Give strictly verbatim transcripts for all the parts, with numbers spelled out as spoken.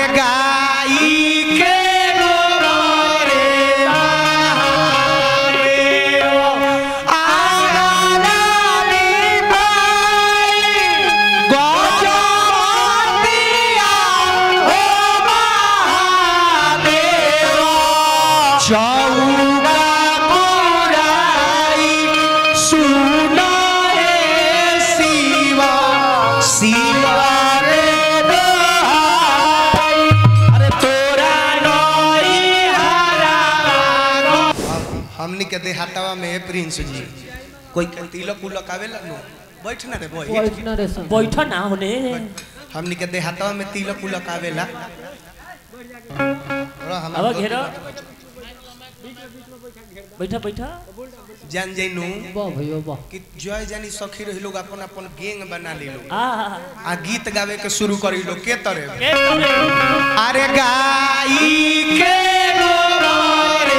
अरे गाई के गोबरे हमनी के देहातवा में प्रिंस जी कोई तिलक उलक आवेला नो बैठ ना रे बैठ ना रे बैठ ना होने हमनी के देहातवा में तिलक उलक आवेला अब घेरा बैठा बैठा जान जइनु वाह भैया वाह कि जय जानी सखी रही लोग अपन अपन गैंग बना ले लोग आ आ गीत गावे के शुरू करी लोग के तरह के तरह अरे गाई के गोबरे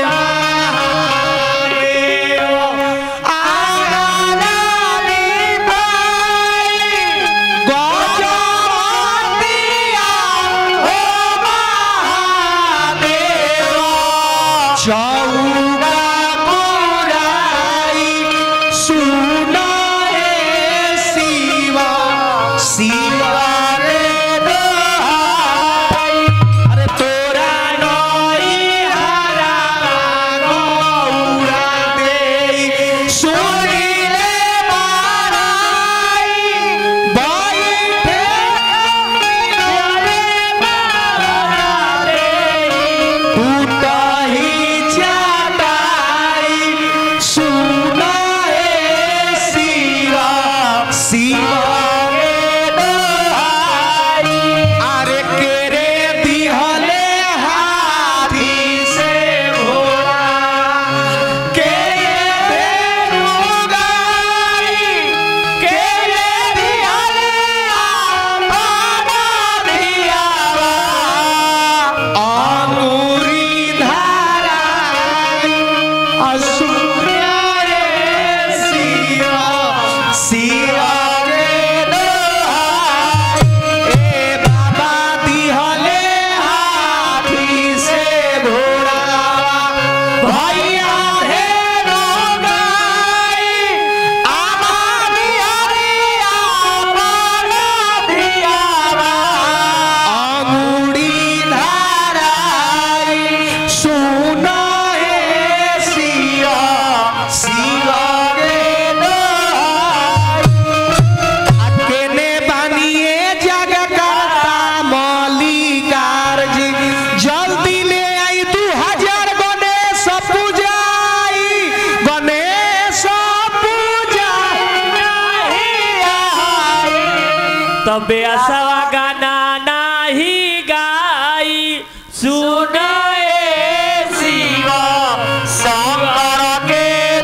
तबे असवा गाना नहीं गाई सुनाए शिवा शंकर के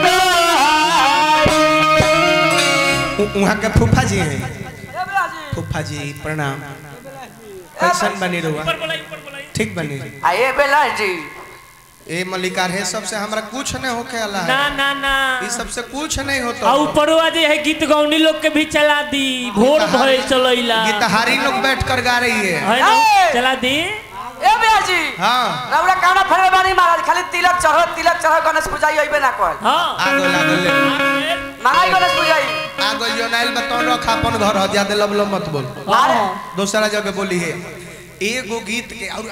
दोहाई। वहाँ के फूफा जी हैं फूफा जी प्रणाम कैसन बनी रहुआ ठीक बनी आए बेला जी ए मल्लिकार है सबसे हमरा कुछ नहीं होके अल्लाह ना ना ना ये सबसे कुछ नहीं होता और ऊपरवा जे है गीत गौनी लोग के भी चला दी भोर भय चलैला गीतहारी लोग बैठ कर गा रही है है ना चला दी ए बेला जी हां रउरा काना फरे बानी महाराज खाली तिलक चढ़ो तिलक चढ़ो गणेश पूजाई होइबे ना कहल हां आगो लागल ले माई गणेश पूजाई आगो यो नाइल बतौन रख अपन घर ह ज्यादा लब लब मत बोल अरे दूसरा जगह बोली है एगो गीत के और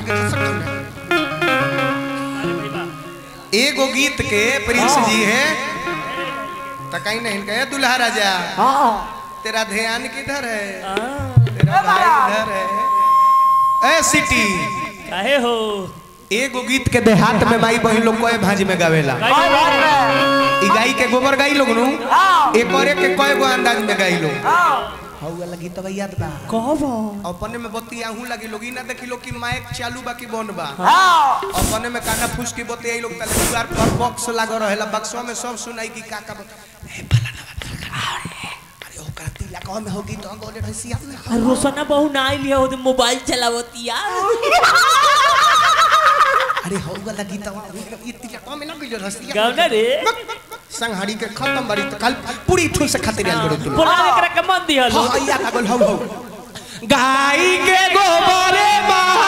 एगो गीत के प्रिंस जी है तो कहीं नहीं कहे दुल्हा राजा हां तेरा ध्यान किधर है तेरा भाई किधर है ए सिटी काहे हो एगो गीत के देहात में माई बहन लोग कोए भाजी में गावेला ई गाई के गोबर गाई लोग नु एक और एक के कोए गो अंदाज में गाई लोग हौ वाला गीत बा याद बा कहब अपने में बतिया हूं लगी लोग ई ना देखी लोग की माइक चालू बा की बंद बा हां अपने में काना फूस की बतिया लोग तले दुआर पर बॉक्स लागो रहेला बक्सवा में सब सुनाई की का का ए फलाना अरे ओ काती ला कौन होगी तो गोले रसिया में रोशना बहु ना आइल हो मोबाइल चलावतिया अरे हो वाला गीतवा इतनी कम में ना गिल रसिया गाना रे संहारी के खत्म बड़ी तो कल पूरी ठुन से खातिर आल बड़ो तू बोला एकरा के मन दिहल हां या लागल हो हो गाई के गोबरे मा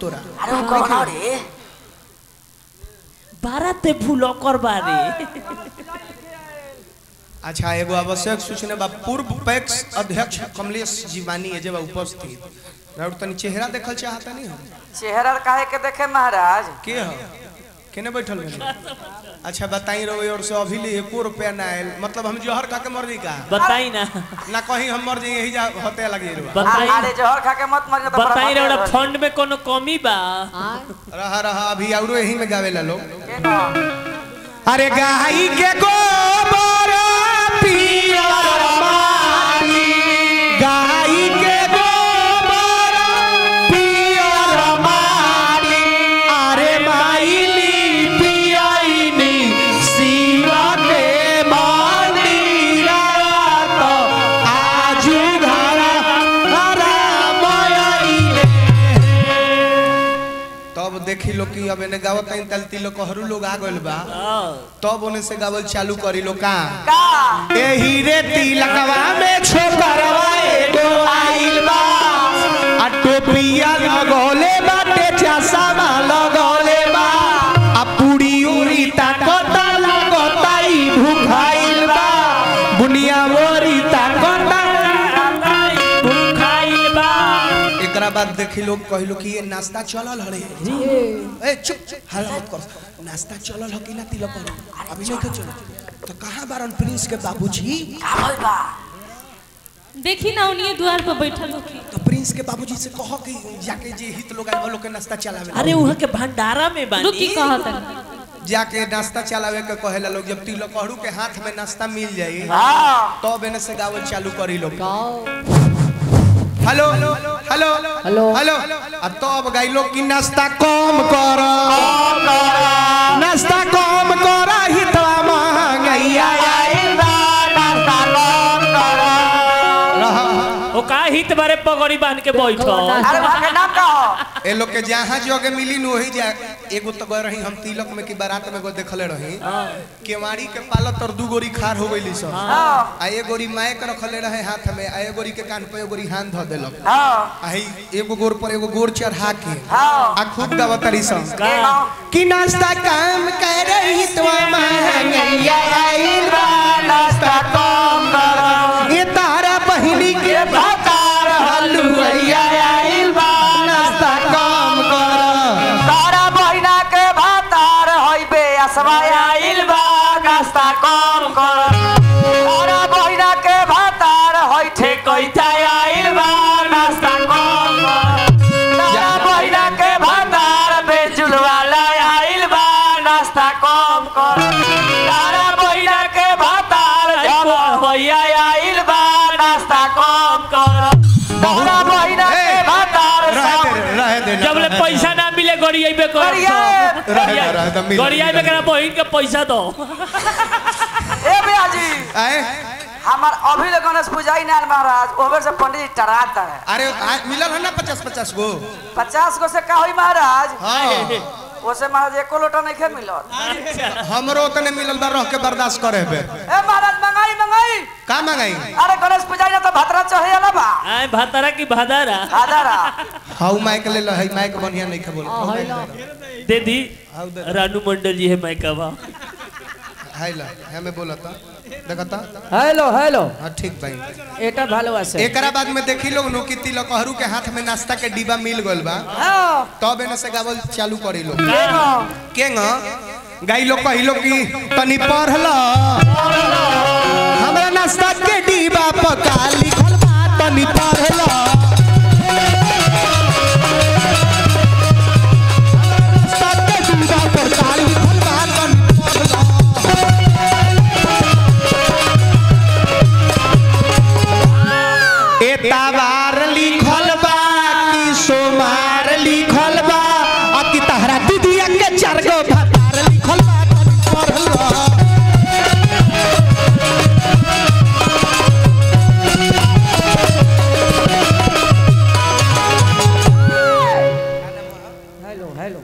तोरा अरे वो कौन रे बाराते फूलो कर बारे अच्छा एगो आवश्यक सूचना बा पूर्व पैक्स अध्यक्ष कमलेश जीवानी है जब उपस्थित राउत तनी चेहरा देखल चाहता नहीं हम चेहरा काहे के देखे महाराज के ह केने बैठल बनी अच्छा बताई रहो और से अभी ले एको रुपया ना आयल मतलब हम जोहर खा के मर जी का बताई ना ना कहीं हम मर जी यही जा होते लगी रे बताई अरे जहर खा के मत मर बताई रे फंड में कोनो कमी बा रहा रहा अभी औरो यही में गावेला लोग अरे गाई के गोबर पिया माटी गाई के गोबर पिया माटी अरे माईली पियाईनी शिवा के मंदिरा तो आजू घरा घरा माईले तब देखी लो कि अब एने गावत नहीं तलती लोग हरू लोग आ गइल बा तब ओने से गावल चालू करी लो का का एही रे तिलकवा में छोकरवा एगो आइल बा आ टोपिया लगौले बाटे चश्मा लगौले बा आ पूरी उरी ताकता लगताई भूखाइल बा बुनिया मोरी ताकता भूखाइल बा एकरा बाद देखी लोग कहिलो कि ये नाश्ता चलल हरे ए चुप चुप हल्ला मत कर नाश्ता चलल ह कि ना तिलक पर अभी नहीं के चलो तो कहां बारन प्रिंस के बाबूजी का होई बा देखी ना उन्हीं द्वार पर बैठल हो की तो प्रिंस के बाबूजी से कहो कि जाके जे हित लोग आइल लोग के नाश्ता चलावे अरे वहां के भंडारा में बानी रुकी कहत जाके नाश्ता चलावे के कहेला लोग जब तिलक हरू के हाथ में नाश्ता मिल जाई हां तब एने से गावल चालू करी लोग हेलो हेलो हेलो हेलो अब तब गाई लोग की नाश्ता कम कर नाश्ता कम कर हितवा महंगैया आइल बा नाश्ता कम कर ओ का हित बारे पगड़ी बांध के बैठो अरे वहां के नाम का हो ए लोग के जहां जगह मिली न वही जा एगो तो गए रही हम तिलक में की बारात में गो देखले रही केवाड़ी के पालत और दू गोरी खार हो गइली सब आ ए गोरी माइक रखले रहे हाथ में आ ए गोरी के कान पे गोरी हाथ ध देलक हां आ एगो गोर पर एगो गोर चढ़ा के हां आ खूब गावतरी सब का कि नाश्ता काम कर रही तो महंगैया आइल बा नाश्ता कम कर ये तारा बहिनी के भातार हलुइया आइल बा नाश्ता कम कर तारा बहिना के भातार होइबे असवाया आइल बा नाश्ता कम कर तारा बहिना के भातार होइठे कइता आइल बा नाश्ता कम कर तारा बहिना के भातार बेजुल वाला आइल बा नाश्ता कम कर तारा बहिना के भातार जब होइया आइल बा नाश्ता कम कर तारा बहिना के भातार रहे दे जब ले पैसा ना मिले गड़ियाइबे कर रहे रहे तो मिल गड़ियाइबे करा बहिन के पैसा दो ए बियाजी आए हमार अभी ले गणेश पूजाई नाल महाराज ओवर से पंडित जी टराता है अरे आज मिलल है ना पचास पचास गो पचास गो से का होई महाराज हाँ ओसे महाराज एको लोटा नहीं खे मिलल हमरो उतने मिलल बा रह के बर्दाश्त करे बे ए महाराज मंगाई मंगाई का मंगाई अरे गणेश पूजाई ना तो भतरा चढ़े वाला बा आए भातारा की भादारा आदारा हाउ माइक ले ल है माइक बढ़िया नहीं खे बोल दे दी रानू मंडल जी है मैं कहा हाय ला हमें बोलता देखता हेलो हेलो हां ठीक भाई एटा ভালো আছে एकरा बाद में देखी लोग नो कि तिलक हरू के हाथ में नाश्ता के डिब्बा मिल गइल बा हां तब एने से गावल चालू करी लोग देखो केंग गाई लोग कहिलो कि तनी पढ़ला हमरा नाश्ता के डिब्बा पका लिखल बा तनी पढ़ला नाश्ता के डिब्बा पका लिखल बा तनी पढ़ला एतावार लिखल बा कि सोमार लिखल बा आ कि तहरा दीदिया के चार गो भातार लिखल बा तनी पढ़ला हेलो हेलो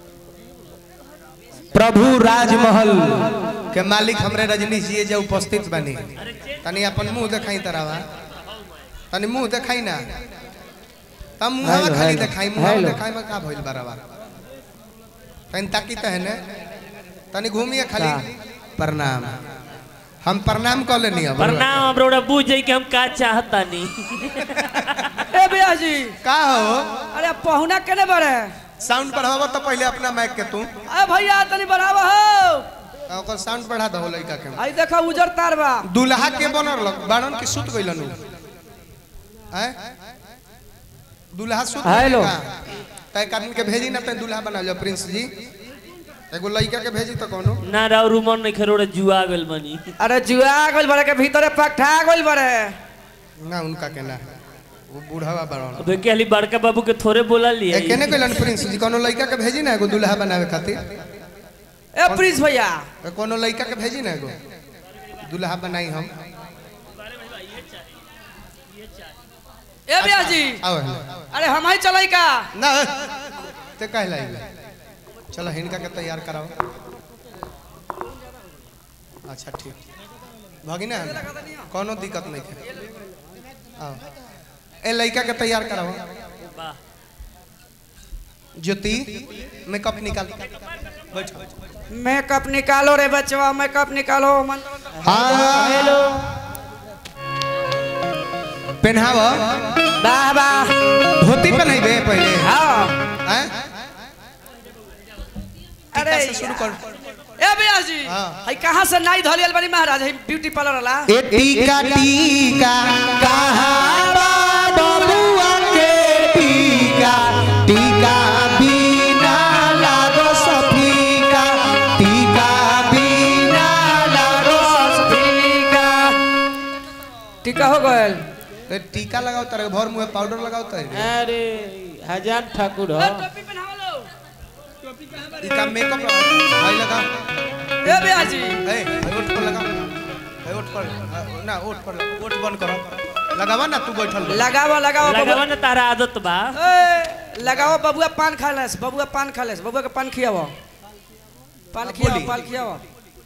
प्रभु राजमहल के मालिक हमरे रजनीश जी जे उपस्थित बनी तनी अपन मुंह देखाई तरावा तनी मुंह देखाई ना तब मुहावा हेलो, खाली हेलो, देखाई मुहावा हेलो। देखाई में का भइल बराबर तन ताकी त है ने तनी घूमिए खाली प्रणाम हम प्रणाम कर लेनी अब प्रणाम हमरोड़ा बुझ जाई कि हम का चाहता नहीं ए भैया जी का हो अरे पहुना केने बड़े साउंड बढ़ावा तो पहले अपना माइक के तू ए भैया तनी बढ़ावा हो ओकर साउंड बढ़ा दो लइका के आई देखा उजर तार बा दूल्हा के बनर लग बाड़न की सुत गइलन हैं दूल्हा सुत हेलो। त एक आदमी के भेजी ना त दूल्हा बना लो प्रिंस जी एगो लइका के भेजी तो कोनो ना राव रूमन नहीं खरोड़ा जुआ गल बनी अरे जुआ गइल बड़े के भीतरे पकठा गइल बड़े ना उनका के ना वो बूढ़ावा बाड़न अबे के हली बड़का बाबू के थोड़े बोला लिया ए केने कइलन प्रिंस जी कोनो लइका के भेजी ना एगो दूल्हा बनावे खातिर ए प्रिंस भैया ए कोनो लइका के भेजी ना एगो दूल्हा बनाई हम ए भैया जी आओ अरे हम ही चलाई का ना ते कहला चलो हिनका के तैयार कराओ अच्छा ठीक भगिना कोनो दिक्कत नहीं है आओ ए लड़का के तैयार कराओ ज्योति मेकअप निकाल बैठो मेकअप निकालो रे बचवा मेकअप निकालो मन हाँ हेलो पहनाव वाह वाह धोती पहनाइबे पहले हाँ हैं अरे अरे शुरू कर ए भैया जी हाँ। हई कहां से नाई धलियल बनी महाराज हई ब्यूटी पार्लर वाला ए टीका टीका कहाँ बा बबुआ के टीका टीका बिना लागो सफीका टीका बिना लागो टीका टीका हो गइल ए टीका लगाओ तारे भर मुंह पाउडर लगाओ तारे अरे हजान ठाकुर हो टोपी पहनाओ लो टीका मेकअप भाई लगा ए भैया जी ए ओठ पर लगा ए ओठ पर ना ओठ पर ओठ बंद करो लगावा ना तू बैठल रह। लगावा लगावा लगावा बबुआ ना तारा आदत बा ए लगावा बबुआ पान खा लेस बबुआ पान खा लेस बबुआ के पान खियावो पान खियावो बोली। पान खियावो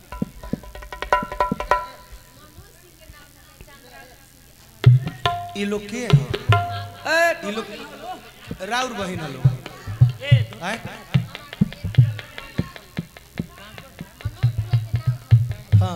ई लोग के हैं ए ई लोग राउर बहिन लोग हैं हाँ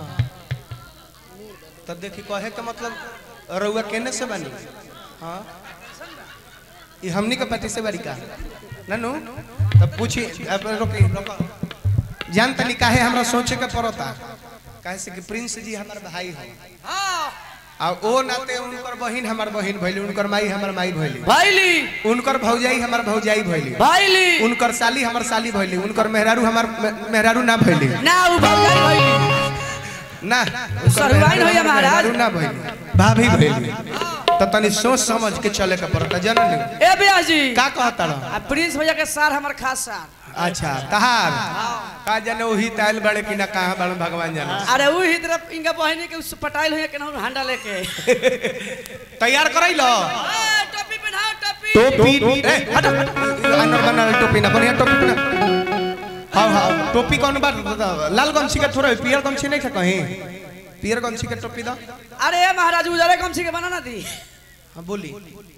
तब देखी कहे का मतलब रउआ केने से बनी हाँ ये हमनी के पति से बड़ी का ननु तब पूछी अब रोकी रोको जान तनी काहे हमरा सोचे के पड़ता काहे से कि प्रिंस जी हमार भाई है हां आ ओ नाते उनकर बहिन हमार बहिन भइली उनकर माई हमार माई भइली भाईली उनकर भौजाई हमार भौजाई भइली भाईली उनकर साली हमार साली भइली उनकर मेहरारू हमार मे- मेहरारू ना भइली ना उ भाई भाईली ना सरवाइन होइया महाराज। मेहरारू ना भइली भाभी भइली तो तनी सोच समझ के चले के पड़ता जननी ए भैया जी का कहता रह आ प्रिंस भैया के सार हमर खास सार अच्छा तहार का जाने वही ताइल बड़े कि ना कहां बड़े भगवान जाने अरे उ ही तरफ इनका बहिनी के उस पटाइल होइया केना हांडा लेके तैयार करई लो ए टोपी पहनाओ टोपी टोपी ए हट अनर बनल टोपी ना बढ़िया टोपी ना हां हां टोपी कौन बात लाल गमछी के थोड़ा पियर गमछी नहीं था कहीं पियर गमछी के टोपी दो अरे ए महाराज उजरे गमछी के बना ना दी हां बोली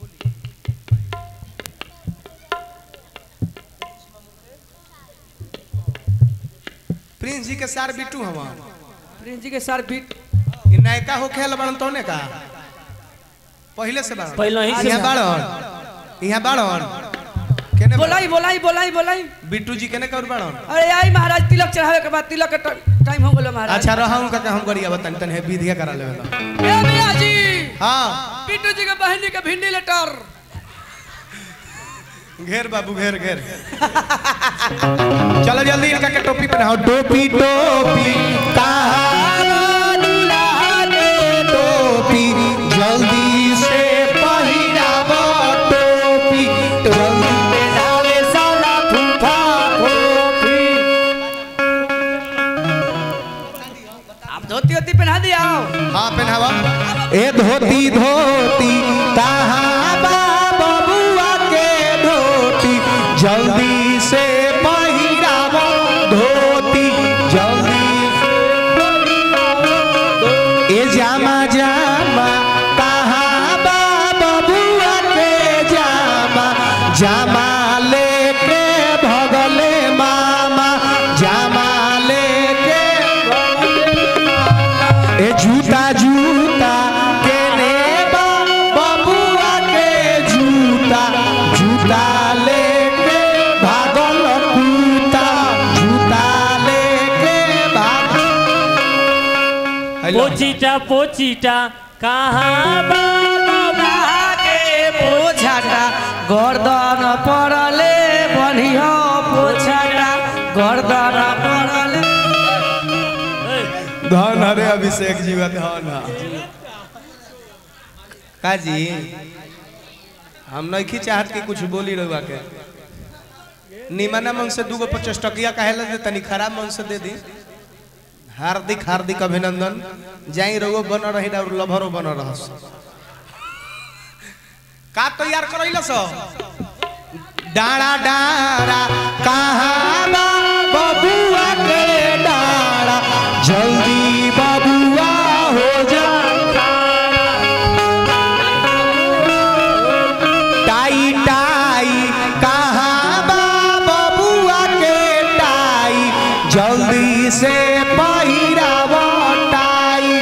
प्रिंस जी के सार बिट्टू हवा प्रिंस जी के सार बीट ये नायका हो खेल बड़न तोने का पहले से बाड़न पहले ही से यहाँ बाड़न यहाँ बाड़न केने बोलाई बोलाई बोलाई बोलाई बिट्टू जी केने कर बाड़न अरे आई महाराज तिलक चढ़ावे के बाद तिलक के टाइम हो गेलो महाराज अच्छा रहा उनका के हम गरिया बतान तने विधिया करा लेवे ए भैया जी हां पिट्टू जी के बहिनी के भिंडी लेटर घेर बाबू घेर घेर चलो जल्दी इनका के टोपी पहनाओ टोपी टोपी कहाँ लागे टोपी जल्दी से पहिरावा टोपी जल्दी पहनावे साला फूफा टोपी आप धोती होती पहना दिया हाँ पहनावा ए धोती धोती कहाँ बा बबुआ के धोती जल्दी से पहिरावा धोती जल्दी से ए जामा जामा कहाँ बा बबुआ के जामा पोचीटा पोचीटा कहाँ बाबा के पोछाटा गर्दन पड़ले बनियो पोछाटा गर्दन पड़ले धन हरे अभिषेक जी का धन काजी हम नहीं चाहत कि कुछ बोली रहुआ के निमना मन से दूगो पचास टकिया कहेला दे तनी खराब मन से दे दी हार्दिक हार्दिक अभिनंदन जाई रहुआ बन रही और लभरो बन रहस का तैयार करैला सो डाड़ा डाड़ा कहाँ बा बबुआ के डाड़ा जल्दी बबुआ हो जा टाई टाई कहाँ बा बबुआ के टाई जल्दी से पहिरावा टाई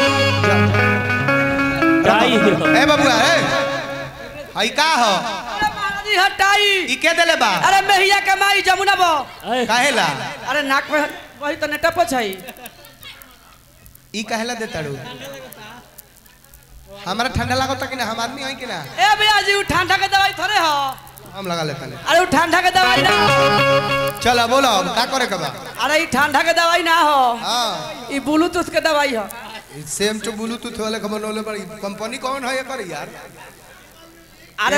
टाई ए बबुआ ए आई का हो हटाई ई के देले बा अरे मेहिया के माई जमुना बो काहेला अरे नाक में वही तो नेटा पोछाई ई काहेला दे ताड़ू हमरा ठंडा लागत कि ना हम आदमी है कि ना ए भैया जी उ ठंडा के दवाई थोड़े हो हम लगा लेते हैं अरे उ ठंडा के दवाई ना चलो बोलो का करे के बा अरे ई ठंडा के दवाई ना हो हां ई ब्लूटूथ के दवाई हो सेम टू ब्लूटूथ वाले के बनोले बड़ी कंपनी कौन है ये कर यार अरे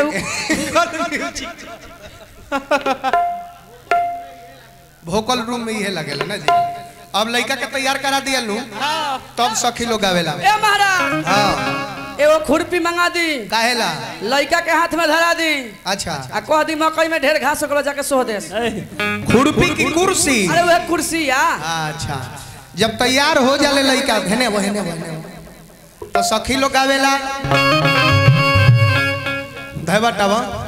भोकल रूम में ये लगेला ना जी अब लड़का के तैयार करा दिया लू तब सखी लोग आवेला ए महाराज हां एगो खुरपी मंगा दी काहेला लड़का के हाथ में धरा दी अच्छा आ कह दी मकई में ढेर घास ओकरा जाके सो दे खुरपी की कुर्सी अरे वह कुर्सी आ अच्छा जब तैयार हो जाले लड़का धने वहने वहने तो सखी लोग आवेला धैबा टावा